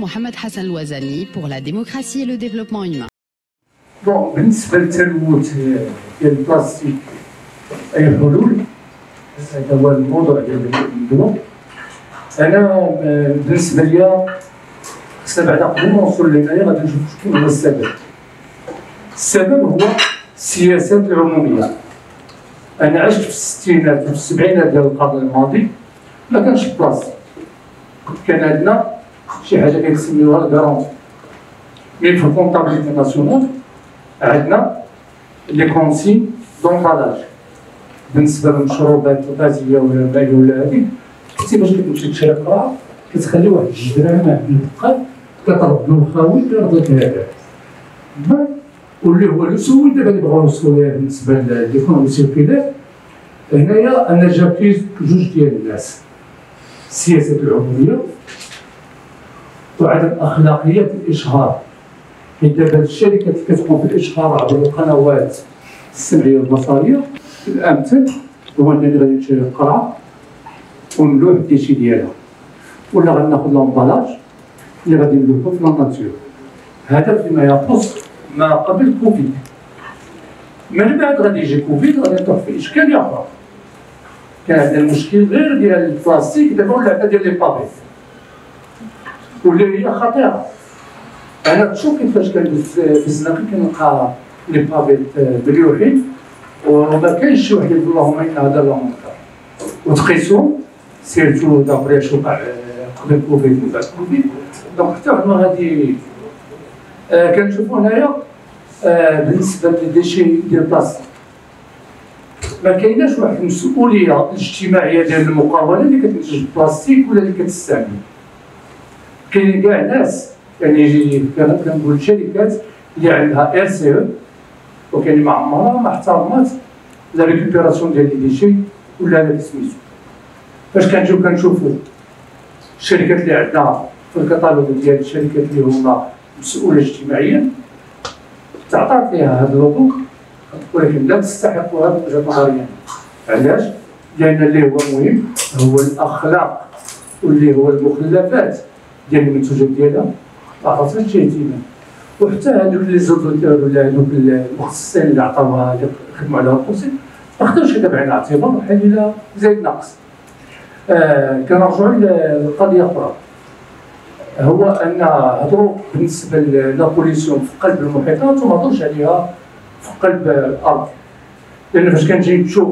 Mohamed Hassan Louazani pour la démocratie et le développement humain. Bon, بالنسبة للتلوث ديال البلاستيك أي حلول؟ هذا هو الموضوع ديال اليوم. أنا بالنسبة ليا خصنا بعدا قبل ما نوصل لهنايا غادي نشوف شكون هو السبب. السبب هو السياسات العمومية. أنا عشت في الستينات وفي السبعينات ديال القرن الماضي ما كانش بلاستيك. كان عندنا شي حاجة كيسميوها الكارونتي. مي في الكونطابيليتي ناسيونال عندنا لي كونسين دونطالاج بالنسبه للمشروبات الغازيه ولا المائيه ولا هذيك. حتى باش كتمشي تشري قرعه كتخلي واحد 2 دراهم عند الدقه كترد له الخاوي كيرد لك هذاك واللي هو السويد دابا اللي بغاو نوصلوا ليه بالنسبه ليكونومي سيركيلير. هنايا انا جا فيه جوج ديال الناس: السياسات العموميه وعدم اخلاقيات الاشهار. حيت دابا الشركات اللي كتقوم بالاشهار عبر القنوات السمعيه والبصريه الامثل هو انني غادي نشري القرعه ونلوح الديشي ديالها، ولا غادي ناخذ لامبالاج اللي غادي نلوحو في لاناتور. هذا فيما يخص ما قبل كوفيد. من بعد غادي يجي كوفيد غادي نطرح في اشكاليه اخرى. كان عندنا المشكل غير ديال البلاستيك دابا ولا حتى ديال لي بابي واللي هي خطيره. أنا تشوف كيفاش كندوز في الزناقي كنلقى لي بافيت مليوحين وما كاينش شي واحد يقول اللهم إن هذا لا منكر، وتقيسهم سيرتو دابري اش وقع قبل كوفيد وبعد كوفيد. دونك حتى واحد ما غادي كنشوفو هنايا بالنسبة للديشي ديال البلاستيك ما كايناش واحد المسؤولية الاجتماعية ديال المقاولة اللي كتنتج البلاستيك ولا اللي كتستعمل. كاينين كاع ناس يعني كنقول شركات اللي عندها RCE وكاين ما عمرها ما احترمات لا ريكوبيراسيون ديال لي ديشي ولا لا سميتو. فاش كنجيو كنشوفو الشركات اللي عندنا في الكتالوج ديال الشركات اللي هما مسؤولة اجتماعيا تعطات فيها هذا اللوغو، ولكن لا تستحق هذا وجهة نظريا. علاش؟ لأن اللي هو مهم هو الأخلاق واللي هو المخلفات ديال المنتوجات ديالها ما خاصهاش شي اهتمام. وحتى هذوك لي زودوتور ولا هذوك المختصين اللي عطاوها اللي خدموا على البروسي ما خداوش هذا بعين الاعتبار بحال الا زايد ناقص. كنرجعوا لقضيه اخرى، هو ان هضروا بالنسبه لابوليسيون في قلب المحيطات وما هضروش عليها في قلب الارض. لان فاش كنجي نشوف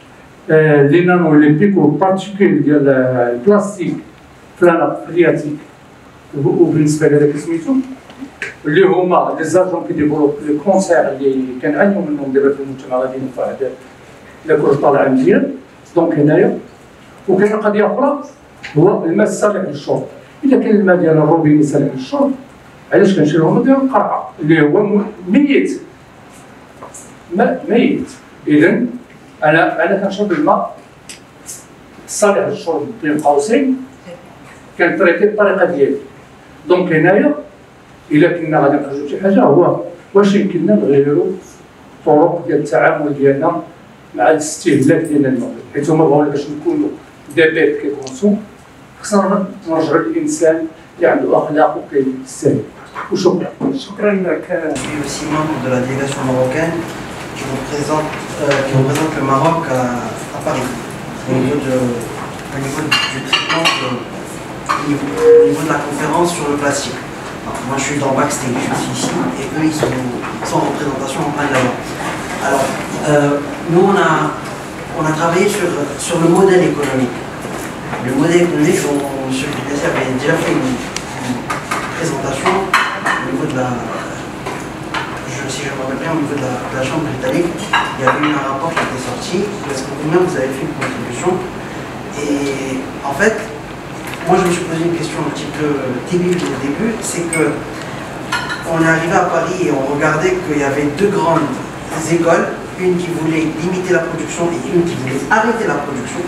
لي نانو لي بيكو بارتيكول ديال البلاستيك في العنق الفرياتيك وبالنسبه لهذاك سميتو اللي هما لي زاجون كيديفلوب لي كونسير اللي كنعانيو منهم دابا في المجتمع غادي في واحد لا كره طالعه مزيان. دونك هنايا وكاين قضيه اخرى هو الماء الصالح للشرب. اذا كان الماء ديال الروبيني صالح للشرب علاش كنشريو الماء ديال القرعه اللي هو ميت ماء ميت؟ اذا انا كنشرب الماء الصالح للشرب بين قوسين كنتريتي بالطريقه ديالي. دونك هنايا الا كنا غادي نخرجوا شي حاجه هو واش يمكننا نغيروا الطرق ديال التعامل ديالنا مع الاستهلاك ديال الماء، حيت هما بغاو باش نكونوا دابيت كيكونسوم خصنا نرجعوا للانسان اللي عنده اخلاق وكيستاهل. وشكرا. شكرا لك. Je suis aussi membre de la délégation marocaine qui représente le Maroc à Paris au niveau du traitement au niveau de la conférence sur le plastique. Alors, moi je suis dans backstage, je suis ici et eux ils sont en représentation en plein là-bas. Alors nous on a travaillé sur le modèle économique. Le modèle économique, M. Picasso avait déjà fait une présentation au niveau de la, si je me rappelle bien, au niveau de la Chambre britannique. Il y avait eu un rapport qui était sorti, parce que vous-même vous avez fait une contribution. Et en fait, moi je me suis posé une question un petit peu débile au début, c'est que on est arrivé à Paris et on regardait qu'il y avait 2 grandes écoles, une qui voulait limiter la production et une qui voulait arrêter la production.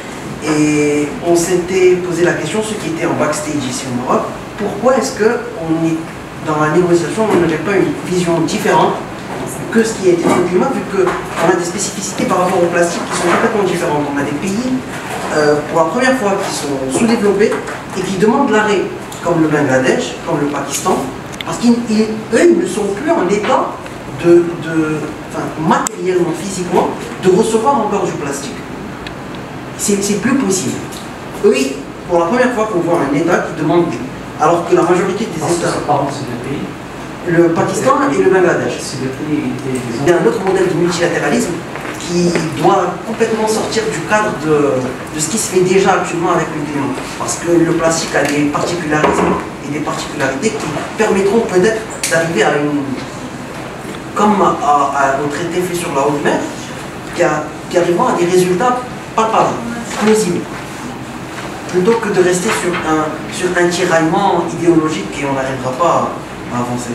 Et on s'était posé la question, ceux qui étaient en backstage ici au Maroc, pourquoi est-ce qu'on est dans la négociation, on n'avait pas une vision différente que ce qui a été fait au climat, vu qu'on a des spécificités par rapport au plastique qui sont complètement différentes. On a des pays, pour la première fois, qui sont sous-développés et qui demandent l'arrêt comme le Bangladesh, comme le Pakistan, parce qu'eux, ils ne sont plus en état matériellement, physiquement, de recevoir encore du plastique. C'est plus possible. Eux, pour la première fois qu'on voit un État qui demande, alors que la majorité des États... C'est deux pays. Le Pakistan et le Bangladesh. C'est deux pays. Il y a un autre modèle de multilatéralisme qui doit complètement sortir du cadre de ce qui se fait déjà actuellement avec le climat. Parce que le plastique a des particularismes et des particularités qui permettront peut-être d'arriver à une... comme au traité fait sur la haute mer, qui arriveront à des résultats palpables, plausibles. Plutôt que de rester sur un tiraillement idéologique et on n'arrivera pas à avancer.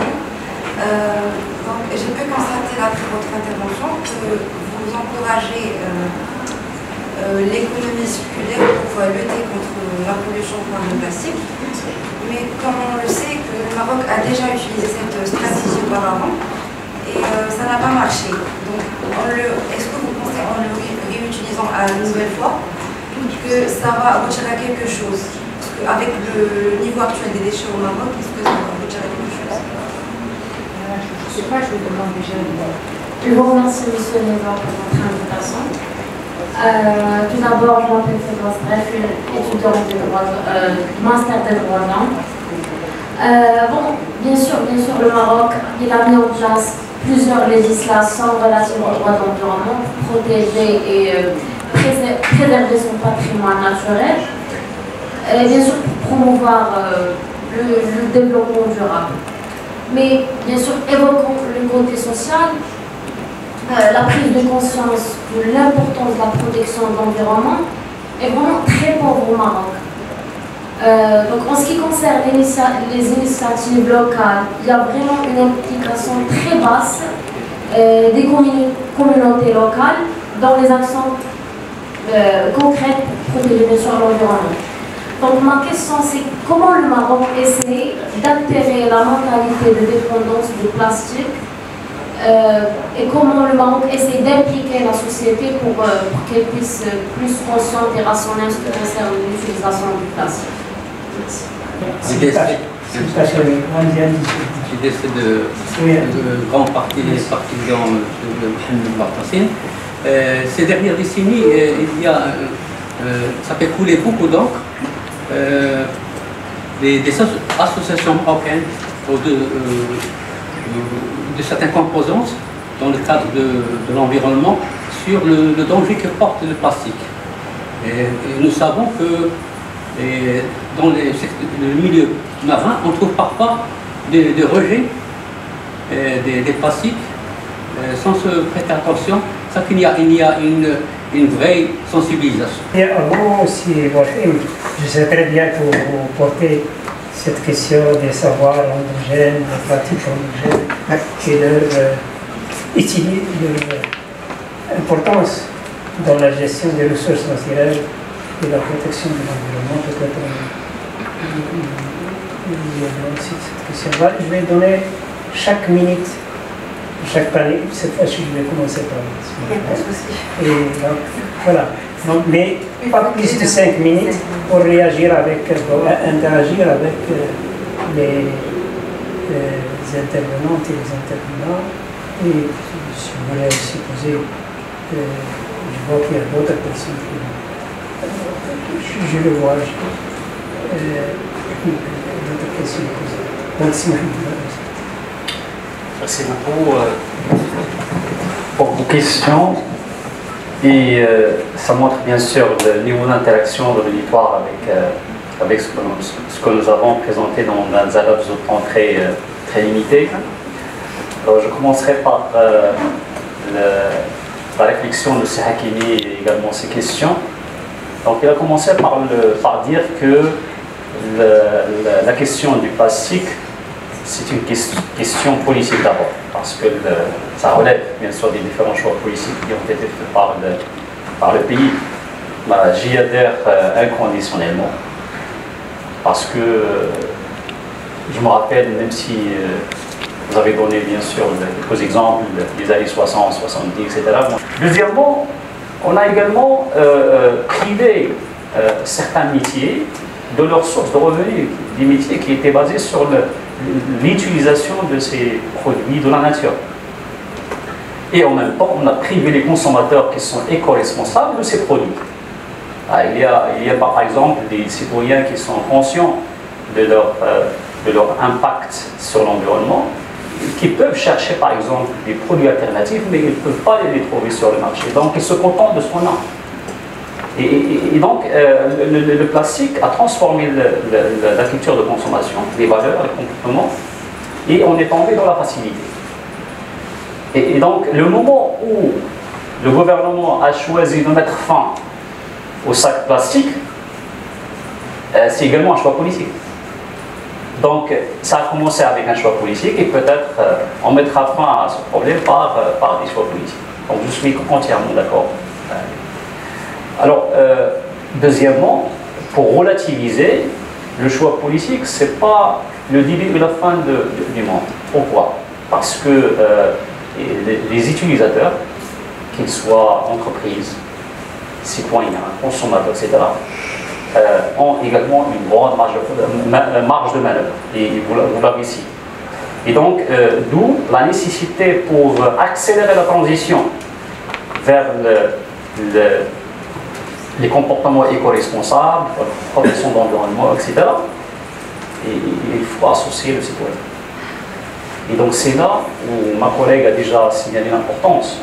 Donc, j'ai pu constater après votre intervention que vous encouragez l'économie circulaire pour lutter contre la pollution par le plastique. Mais comme on le sait, que le Maroc a déjà utilisé cette stratégie auparavant et ça n'a pas marché. Donc, est-ce que vous pensez en le réutilisant à une nouvelle fois que ça va aboutir à quelque chose? Parce qu'avec le niveau actuel des déchets au Maroc, est-ce que ça va aboutir à quelque chose? Je ne sais pas, je vous demande déjà. Je vous remercie, monsieur Néva, pour votre invitation. Tout d'abord, je m'appelle Fedra Stref, étudiante du master de droit de l'homme. Bon, bien sûr, le Maroc, il a mis en place plusieurs législations relatives aux droits de l'environnement pour protéger et préserver son patrimoine naturel. Et bien sûr, pour promouvoir le développement durable. Mais bien sûr, évoquons le côté social, la prise de conscience de l'importance de la protection de l'environnement est vraiment très pauvre au Maroc. Donc en ce qui concerne les initiatives locales, il y a vraiment une implication très basse des communautés locales dans les actions concrètes pour protéger bien sûr l'environnement. Donc ma question c'est comment le Maroc essaie d'altérer la mentalité de dépendance du plastique et comment le Maroc essaie d'impliquer la société pour qu'elle puisse plus consciente et rationnelle en ce qui concerne l'utilisation du plastique. J'étais de grande partie des partisans de Mohamed Bartassine. Ces dernières décennies, ça fait couler beaucoup d'encre. Des associations marocaines de certaines composantes dans le cadre de l'environnement sur le danger que porte le plastique. Et nous savons que dans le milieu marin, on trouve parfois des rejets des plastiques sans se prêter attention. C'est qu'il y a une vraie sensibilisation. Et avant aussi, je sais très bien que vous portez cette question des savoirs endogènes, des pratiques endogènes, et leur importance dans la gestion des ressources naturelles et la protection de l'environnement. Peut-être aussi cette question-là. Je vais donner chaque minute. Chaque panel, cette fois-ci, je vais commencer par vous. Et donc, voilà. Donc, mais pas plus de 5 minutes pour réagir interagir avec les intervenantes et les intervenants. Et si vous voulez aussi poser, je vois qu'il y a d'autres personnes qui je le vois. D'autres questions posées. Merci beaucoup pour vos questions. Et ça montre bien sûr le niveau d'interaction de l'auditoire avec ce que nous avons présenté dans un laps de temps très limité. Alors, je commencerai par la réflexion de C. Hakimi et également ses questions. Donc, il a commencé par dire que la question du plastique, c'est une question politique d'abord, parce que ça relève bien sûr des différents choix politiques qui ont été faits par le pays. J'y adhère inconditionnellement, parce que je me rappelle, même si vous avez donné bien sûr quelques exemples des années 60, 70, etc. Deuxièmement, on a également privé certains métiers de leur source de revenus, des métiers qui étaient basés sur l'utilisation de ces produits de la nature. Et en même temps, on a privé les consommateurs qui sont éco-responsables de ces produits. Il y a par exemple des citoyens qui sont conscients de leur impact sur l'environnement, qui peuvent chercher par exemple des produits alternatifs, mais ils ne peuvent pas les trouver sur le marché. Donc ils se contentent de ce qu'on a. Et donc le plastique a transformé la culture de consommation, les valeurs, les comportements, et on est tombé dans la facilité. Et donc le moment où le gouvernement a choisi de mettre fin au sac plastique, c'est également un choix politique. Donc ça a commencé avec un choix politique et peut-être on mettra fin à ce problème par des choix politiques. Donc je suis entièrement d'accord. Alors, deuxièmement, pour relativiser, le choix politique, ce n'est pas le début et la fin du monde. Pourquoi? Parce que les utilisateurs, qu'ils soient entreprises, citoyens, consommateurs, etc., ont également une grande marge de manœuvre, et vous l'avez ici. Et donc, d'où la nécessité pour accélérer la transition vers les comportements éco-responsables, la protection de l'environnement, etc. Et il faut associer le citoyen. Et donc c'est là où ma collègue a déjà signalé l'importance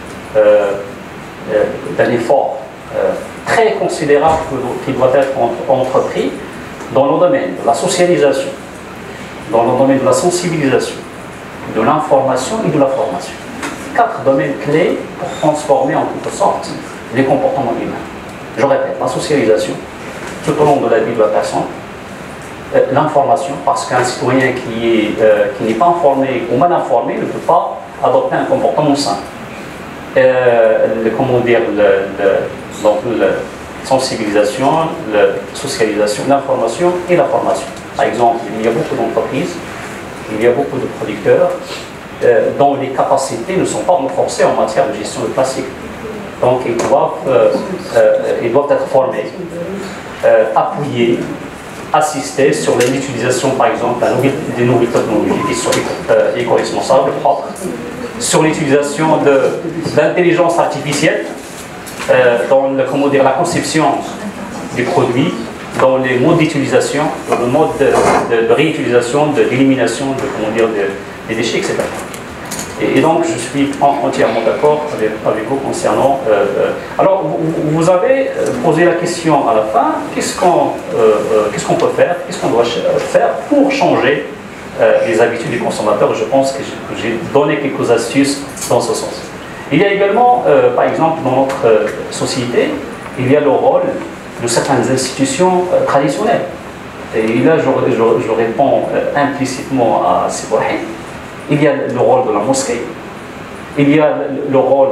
d'un effort très considérable qui doit être entrepris dans le domaine de la socialisation, dans le domaine de la sensibilisation, de l'information et de la formation. 4 domaines clés pour transformer en quelque sorte les comportements humains. Je répète, la socialisation, tout au long de la vie de la personne, l'information, parce qu'un citoyen qui n'est pas informé ou mal informé ne peut pas adopter un comportement sain. Comment dire, donc la sensibilisation, la socialisation, l'information et la formation. Par exemple, il y a beaucoup d'entreprises, il y a beaucoup de producteurs dont les capacités ne sont pas renforcées en matière de gestion de plastique. Donc ils doivent être formés, appuyés, assistés sur l'utilisation, par exemple, des nouvelles technologies qui sont éco-responsables, propres, sur l'utilisation d'intelligence artificielle dans la conception des produits, dans les modes d'utilisation, dans le mode de réutilisation, d'élimination des déchets, etc. Et donc, je suis entièrement d'accord avec vous concernant... alors, vous avez posé la question à la fin, qu'est-ce qu'on peut faire, qu'est-ce qu'on doit faire pour changer les habitudes des consommateurs? Je pense que j'ai donné quelques astuces dans ce sens. Il y a également, par exemple, dans notre société, il y a le rôle de certaines institutions traditionnelles. Et là, je réponds implicitement à Sibrahim. Il y a le rôle de la mosquée, il y a le rôle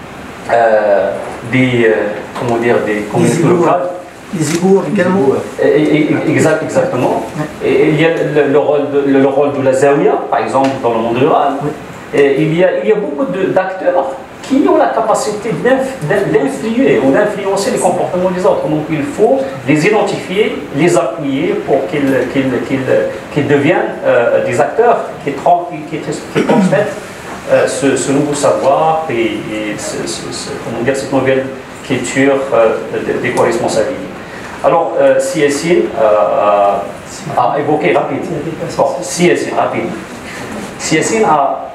des communautés locales. Les égouts également. Exactement. Et il y a le rôle de la zaouia, par exemple, dans le monde rural. Et il y a beaucoup d'acteurs qui ont la capacité d'influer ou d'influencer les comportements des autres. Donc il faut les identifier, les appuyer pour qu'ils deviennent des acteurs qui transmettent ce nouveau savoir et cette nouvelle culture d'éco-responsabilité. Alors, CSI a évoqué rapidement. Bon, CSI rapide. CSI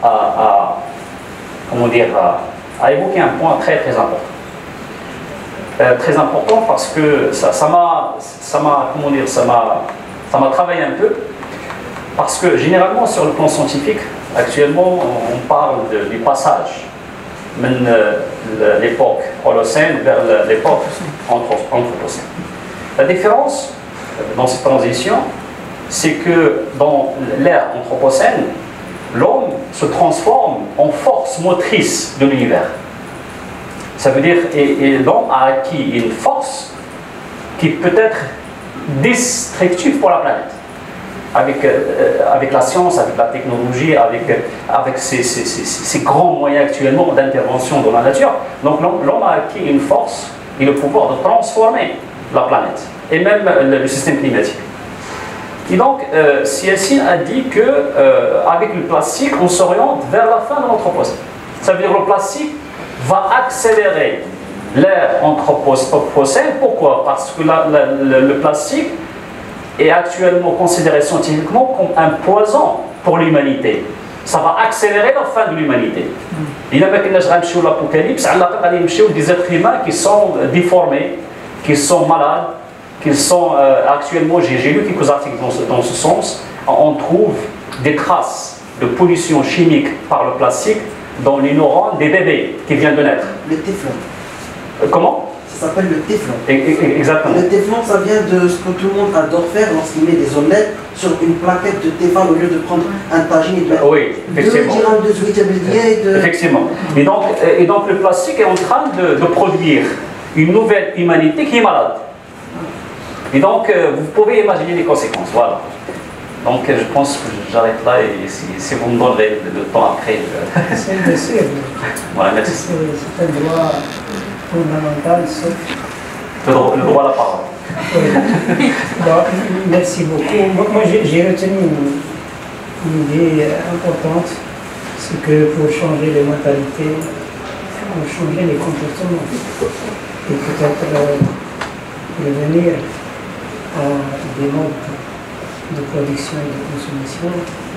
a évoqué un point très très important. Très important parce que ça m'a travaillé un peu, parce que généralement sur le plan scientifique, actuellement on parle du passage de l'époque Holocène vers l'époque Anthropocène. La différence dans cette transition, c'est que dans l'ère Anthropocène, l'homme se transforme en force motrice de l'univers. Ça veut dire, et l'homme a acquis une force qui peut être destructive pour la planète. Avec la science, avec la technologie, avec ces grands moyens actuellement d'intervention dans la nature. Donc l'homme a acquis une force et le pouvoir de transformer la planète. et même le système climatique. Et donc, Cyassine a dit qu'avec le plastique, on s'oriente vers la fin de l'Anthropocène. Ça veut dire que le plastique va accélérer l'ère Anthropocène. Pourquoi? Parce que le plastique est actuellement considéré scientifiquement comme un poison pour l'humanité. Ça va accélérer la fin de l'humanité. Il n'y a pas que l'apocalypse, des êtres humains qui sont déformés, qui sont malades, qui sont actuellement, j'ai lu quelques articles dans ce sens, on trouve des traces de pollution chimique par le plastique dans les neurones des bébés qui viennent de naître. Le téflon. Comment? Ça s'appelle le téflon. Exactement. Le téflon, ça vient de ce que tout le monde adore faire lorsqu'il met des omelettes sur une plaquette de téflon au lieu de prendre un tagine et de mettre oui, effectivement. 2 grammes de zouït Effectivement. Et donc le plastique est en train de produire une nouvelle humanité qui est malade. Et donc vous pouvez imaginer les conséquences. Voilà. Donc je pense que j'arrête là et si vous me donnerez le temps après. Voilà, merci. C'est un droit fondamental, sauf le droit à la parole. Bon, merci beaucoup. Moi j'ai retenu une idée importante, c'est que pour changer les mentalités, il faut changer les comportements. Et peut-être revenir à des modes de production et de consommation,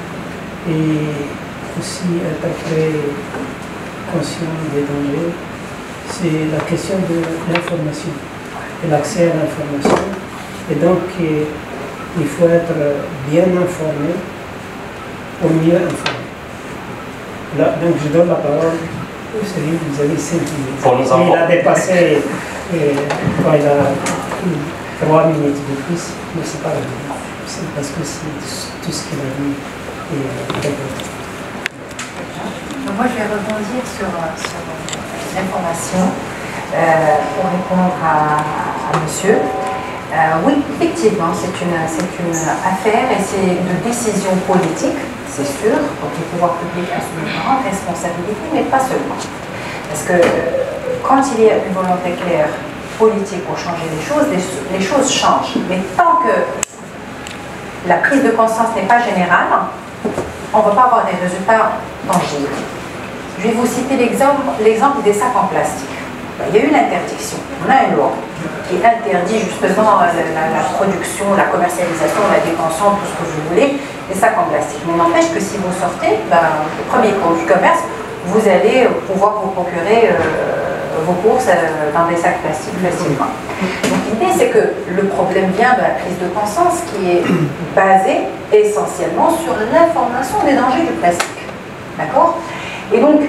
et aussi être très conscient des dangers. C'est la question de l'information, de l'accès à l'information. Et donc, il faut être bien informé, au mieux informé. Là, donc, je donne la parole au Céline, vous avez 5 minutes. Pour nous il a dépassé, quand il a 3 minutes de plus, mais c'est pas grave. C'est parce que c'est tout ce qu'il a dit est très bon. Moi, je vais rebondir sur l'information pour répondre à monsieur. Oui, effectivement, c'est une affaire et c'est une décision politique, c'est sûr. Donc les pouvoirs publics ont une grande responsabilité, mais pas seulement. Parce que quand il y a une volonté claire politique pour changer les choses changent. Mais tant que la prise de conscience n'est pas générale, on ne va pas avoir des résultats tangibles. Je vais vous citer l'exemple des sacs en plastique. Il y a eu l'interdiction. On a une loi qui interdit justement la production, la commercialisation, la détention, tout ce que vous voulez, des sacs en plastique. Mais n'empêche que si vous sortez, le premier cours du commerce, vous allez pouvoir vous procurer vos courses dans des sacs plastiques facilement. Donc l'idée, c'est que le problème vient de la prise de conscience qui est basée essentiellement sur l'information des dangers du plastique. D'accord? Et donc,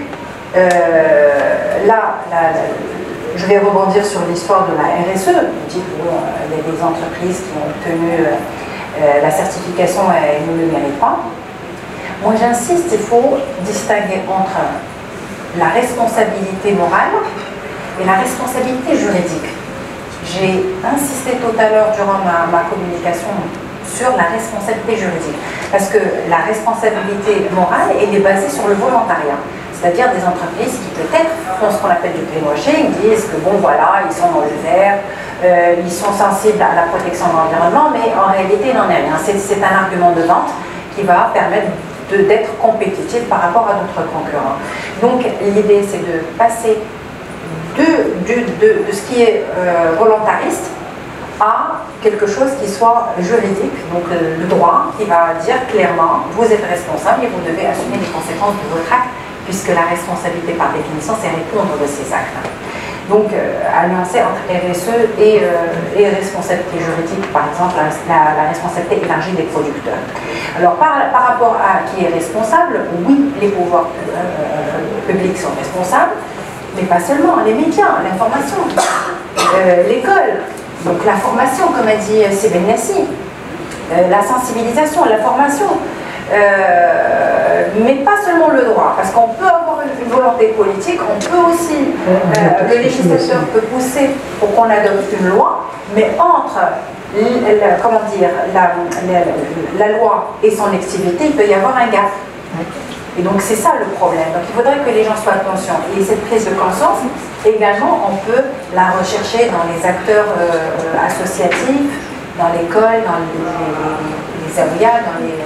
je vais rebondir sur l'histoire de la RSE. Vous dites qu'il y a des entreprises qui ont obtenu la certification et ne le méritent pas. Moi, j'insiste, il faut distinguer entre la responsabilité morale et la responsabilité juridique. J'ai insisté tout à l'heure durant ma communication sur la responsabilité juridique. Parce que la responsabilité morale, elle est basée sur le volontariat. C'est-à-dire des entreprises qui peut-être font ce qu'on appelle du greenwashing, disent que bon voilà, ils sont dans le vert, ils sont sensibles à la protection de l'environnement, mais en réalité, il n'en est rien. C'est un argument de vente qui va permettre d'être compétitif par rapport à d'autres concurrents. Donc l'idée, c'est de passer de ce qui est volontariste à quelque chose qui soit juridique, donc le droit qui va dire clairement, vous êtes responsable et vous devez assumer les conséquences de votre acte, puisque la responsabilité par définition, c'est répondre de ces actes. Donc, alliancer entre RSE et responsabilité juridique, par exemple, la responsabilité élargie des producteurs. Alors, par rapport à qui est responsable, oui, les pouvoirs publics sont responsables, mais pas seulement, les médias, l'information, l'école, donc la formation, comme a dit Sébène Yassi, la sensibilisation, la formation, mais pas seulement le droit, parce qu'on peut avoir une volonté politique, on peut aussi, le législateur peut pousser pour qu'on adopte une loi, mais entre la loi et son activité, il peut y avoir un gap. Et donc c'est ça le problème. Donc il faudrait que les gens soient conscients. Et cette prise de conscience, également, on peut la rechercher dans les acteurs associatifs, dans l'école, dans les awiyas, dans les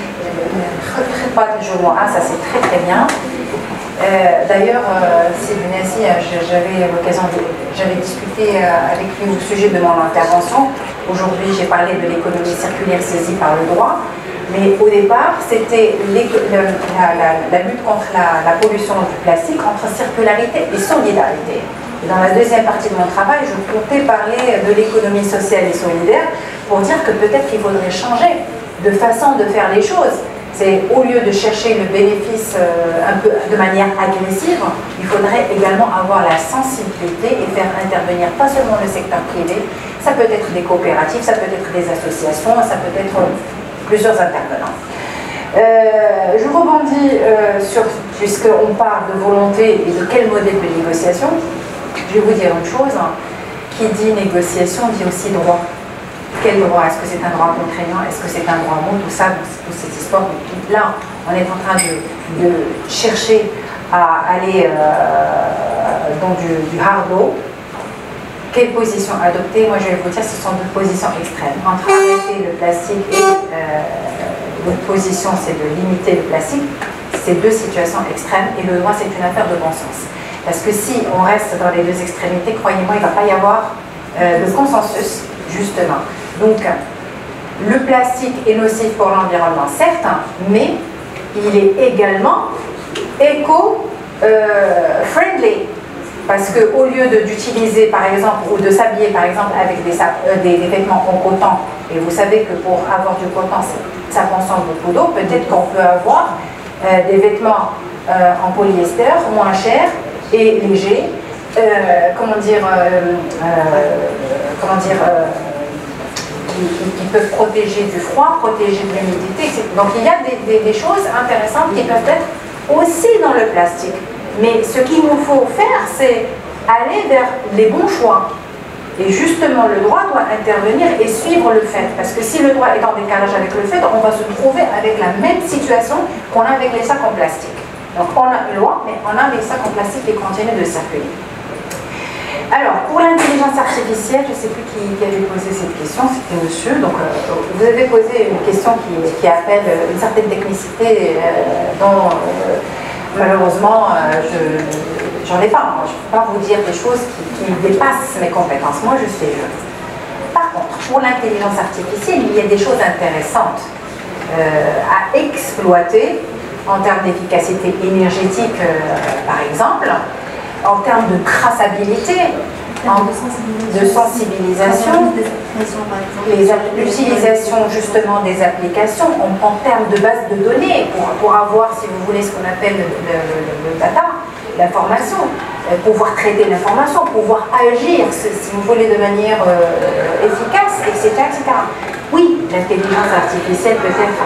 ça c'est très très bien. D'ailleurs, Sylvie Nassi, j'avais discuté avec lui au sujet de mon intervention. Aujourd'hui, j'ai parlé de l'économie circulaire saisie par le droit. Mais au départ, c'était la lutte contre la pollution du plastique, entre circularité et solidarité. Et dans la deuxième partie de mon travail, je comptais parler de l'économie sociale et solidaire pour dire que peut-être qu'il faudrait changer de façon de faire les choses. C'est au lieu de chercher le bénéfice un peu de manière agressive, il faudrait également avoir la sensibilité et faire intervenir pas seulement le secteur privé, ça peut être des coopératives, ça peut être des associations, ça peut être plusieurs intervenants. Je rebondis puisqu'on parle de volonté et de quel modèle de négociation, je vais vous dire une chose, qui dit négociation dit aussi droit. Quel droit? Est-ce que c'est un droit contraignant? Est-ce que c'est un droit mot? Tout ça, toute cette histoire. Là, on est en train de chercher à aller dans du hard law. Quelle position adopter? Moi, je vais vous dire, ce sont deux positions extrêmes. Entre arrêter le plastique et l'autre position, c'est de limiter le plastique. C'est deux situations extrêmes et le droit, c'est une affaire de bon sens. Parce que si on reste dans les deux extrémités, croyez-moi, il ne va pas y avoir de consensus, justement. Donc, le plastique est nocif pour l'environnement, certes, mais il est également éco-friendly. Parce qu'au lieu d'utiliser, par exemple, ou de s'habiller, par exemple, avec des vêtements en coton, et vous savez que pour avoir du coton, ça consomme beaucoup d'eau, peut-être qu'on peut avoir des vêtements en polyester, moins chers et légers, qui peuvent protéger du froid, protéger de l'humidité, etc. Donc il y a des choses intéressantes qui peuvent être aussi dans le plastique. Mais ce qu'il nous faut faire, c'est aller vers les bons choix. Et justement, le droit doit intervenir et suivre le fait. Parce que si le droit est en décalage avec le fait, on va se trouver avec la même situation qu'on a avec les sacs en plastique. Donc on a une loi, mais on a les sacs en plastique qui continuent de circuler. Alors, pour l'intelligence artificielle, je ne sais plus qui avait posé cette question, c'était monsieur. Donc, vous avez posé une question qui appelle une certaine technicité dont, malheureusement, j'en ai pas. Je ne peux pas vous dire des choses qui dépassent mes compétences. Moi, je suis jeune. Par contre, pour l'intelligence artificielle, il y a des choses intéressantes à exploiter en termes d'efficacité énergétique, par exemple, en termes de traçabilité, de sensibilisation, l'utilisation justement des applications en termes de base de données pour avoir, si vous voulez, ce qu'on appelle le data, l'information, pouvoir traiter l'information, pouvoir agir, si vous voulez, de manière efficace, etc., etc. Oui, l'intelligence artificielle peut être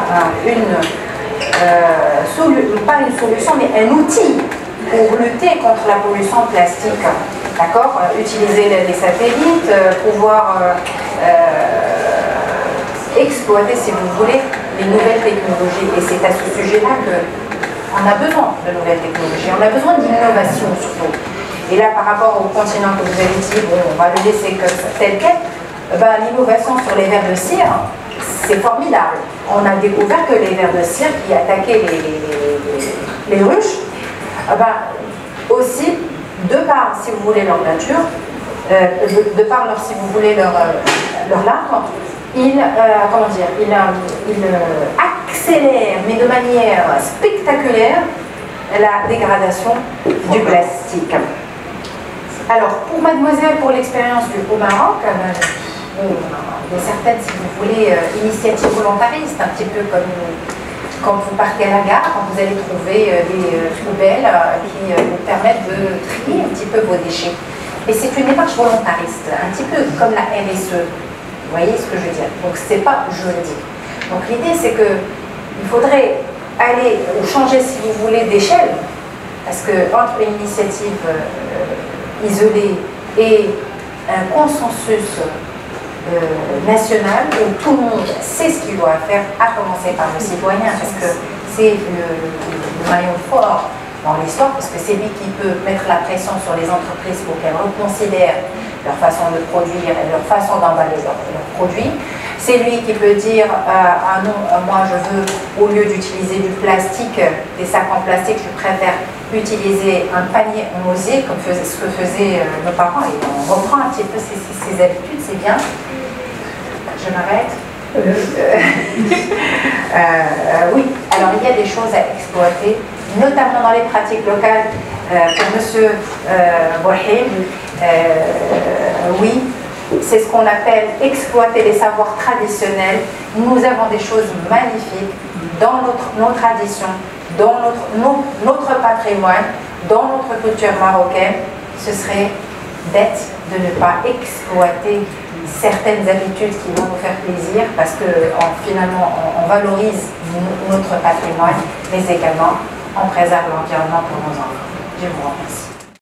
pas une solution, mais un outil pour lutter contre la pollution plastique. D'accord? Utiliser les satellites, pouvoir exploiter, si vous voulez, les nouvelles technologies. Et c'est à ce sujet-là qu'on a besoin de nouvelles technologies. On a besoin d'innovation surtout. Et là, par rapport au continent que vous avez dit, bon, on va le laisser tel quel, l'innovation sur les vers de cire, c'est formidable. On a découvert que les vers de cire qui attaquaient les ruches, aussi, de par, si vous voulez, leur nature, de par leur, si vous voulez, leur larve, ils accélèrent, mais de manière spectaculaire, la dégradation du plastique. Alors, pour mademoiselle, pour l'expérience au Maroc, il y a certaines, si vous voulez, initiatives volontaristes, un petit peu comme quand vous partez à la gare, quand vous allez trouver des poubelles qui vous permettent de trier un petit peu vos déchets. Et c'est une démarche volontariste, un petit peu comme la RSE. Vous voyez ce que je veux dire? Donc c'est pas je le dis. Donc l'idée c'est qu'il faudrait aller ou changer, si vous voulez, d'échelle, parce que entre une initiative isolée et un consensus national où tout le monde sait ce qu'il doit faire, à commencer par le citoyen, parce que c'est le maillon fort dans l'histoire, parce que c'est lui qui peut mettre la pression sur les entreprises pour qu'elles reconsidèrent leur façon de produire et leur façon d'emballer leurs produits. C'est lui qui peut dire ah non, moi je veux, au lieu d'utiliser du plastique, des sacs en plastique, je préfère utiliser un panier en osier, comme ce que faisaient nos parents, et on reprend un petit peu ces habitudes, c'est bien. Je m'arrête. Oui, alors il y a des choses à exploiter, notamment dans les pratiques locales. Pour M. Bouhim, oui, c'est ce qu'on appelle exploiter les savoirs traditionnels. Nous avons des choses magnifiques dans nos traditions, dans notre patrimoine, dans notre culture marocaine. Ce serait bête de ne pas exploiter certaines habitudes qui vont nous faire plaisir, parce que finalement on valorise notre patrimoine, mais également on préserve l'environnement pour nos enfants. Je vous remercie.